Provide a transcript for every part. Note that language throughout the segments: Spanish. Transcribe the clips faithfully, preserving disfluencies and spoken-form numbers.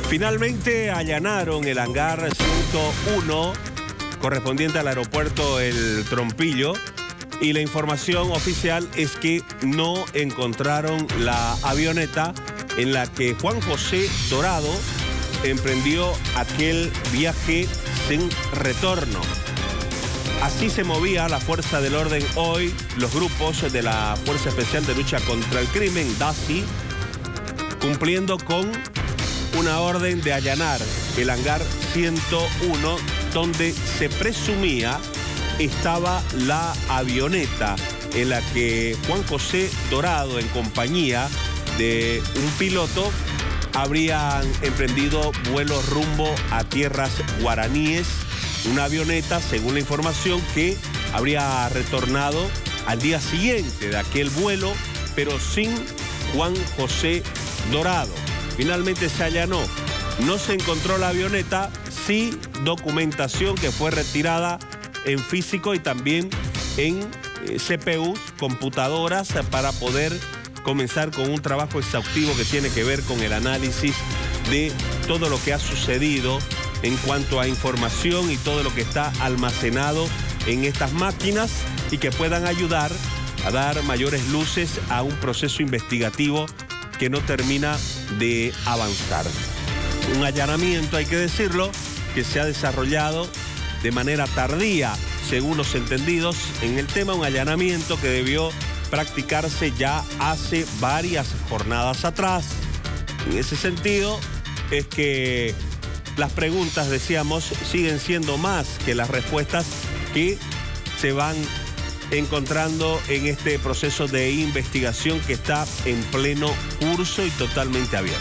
Finalmente allanaron el hangar ciento uno correspondiente al aeropuerto El Trompillo y la información oficial es que no encontraron la avioneta en la que Juan José Dorado emprendió aquel viaje sin retorno. Así se movía la Fuerza del Orden hoy, los grupos de la Fuerza Especial de Lucha contra el Crimen, D A S I, cumpliendo con una orden de allanar el hangar ciento uno, donde se presumía estaba la avioneta en la que Juan José Dorado, en compañía de un piloto, habrían emprendido vuelos rumbo a tierras guaraníes. Una avioneta, según la información, que habría retornado al día siguiente de aquel vuelo, pero sin Juan José Dorado. Finalmente se allanó. No se encontró la avioneta, sí documentación que fue retirada en físico y también en eh, C P Us, computadoras, para poder comenzar con un trabajo exhaustivo que tiene que ver con el análisis de todo lo que ha sucedido en cuanto a información y todo lo que está almacenado en estas máquinas y que puedan ayudar a dar mayores luces a un proceso investigativo que no termina de avanzar. Un allanamiento, hay que decirlo, que se ha desarrollado de manera tardía, según los entendidos en el tema, un allanamiento que debió practicarse ya hace varias jornadas atrás. En ese sentido, es que las preguntas, decíamos, siguen siendo más que las respuestas que se van encontrando en este proceso de investigación que está en pleno curso y totalmente abierto.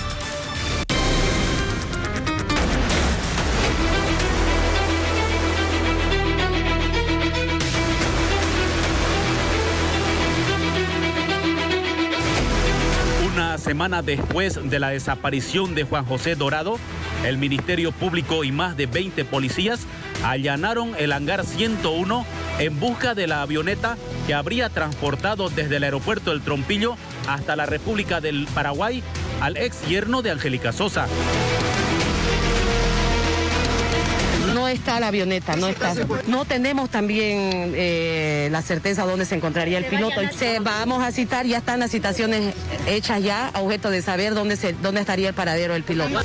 Una semana después de la desaparición de Juan José Dorado, el Ministerio Público y más de veinte policías allanaron el hangar ciento uno en busca de la avioneta que habría transportado desde el aeropuerto El Trompillo hasta la República del Paraguay al ex yerno de Angélica Sosa. No está la avioneta, no está. No tenemos también eh, la certeza dónde se encontraría el piloto. Se, vamos a citar, ya están las citaciones hechas ya, a objeto de saber dónde, se, dónde estaría el paradero del piloto.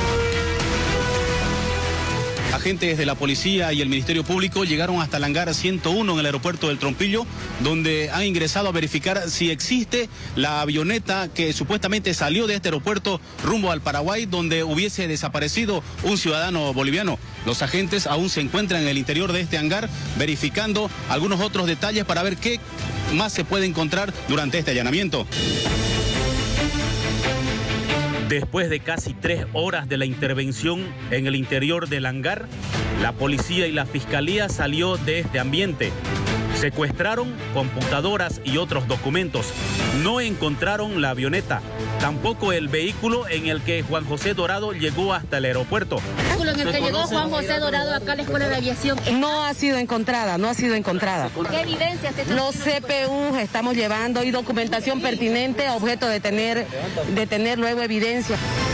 Agentes de la policía y el Ministerio Público llegaron hasta el hangar ciento uno en el aeropuerto del Trompillo, donde han ingresado a verificar si existe la avioneta que supuestamente salió de este aeropuerto rumbo al Paraguay, donde hubiese desaparecido un ciudadano boliviano. Los agentes aún se encuentran en el interior de este hangar verificando algunos otros detalles para ver qué más se puede encontrar durante este allanamiento. Después de casi tres horas de la intervención en el interior del hangar, la policía y la fiscalía salió de este ambiente. Secuestraron computadoras y otros documentos. No encontraron la avioneta, tampoco el vehículo en el que Juan José Dorado llegó hasta el aeropuerto. ¿El vehículo en el que llegó Juan José Dorado acá a la Escuela de Aviación? No ha sido encontrada, no ha sido encontrada. ¿Qué evidencias? Los C P U estamos llevando y documentación pertinente a objeto de tener, de tener luego evidencia.